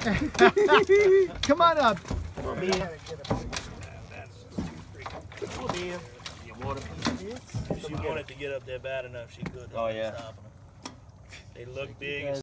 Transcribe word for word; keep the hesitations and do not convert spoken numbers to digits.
Come on up. Come on, Mia. Come on, Mia. You want a piece of this? If she wanted to get up there bad enough, she could. Oh, yeah. They look big.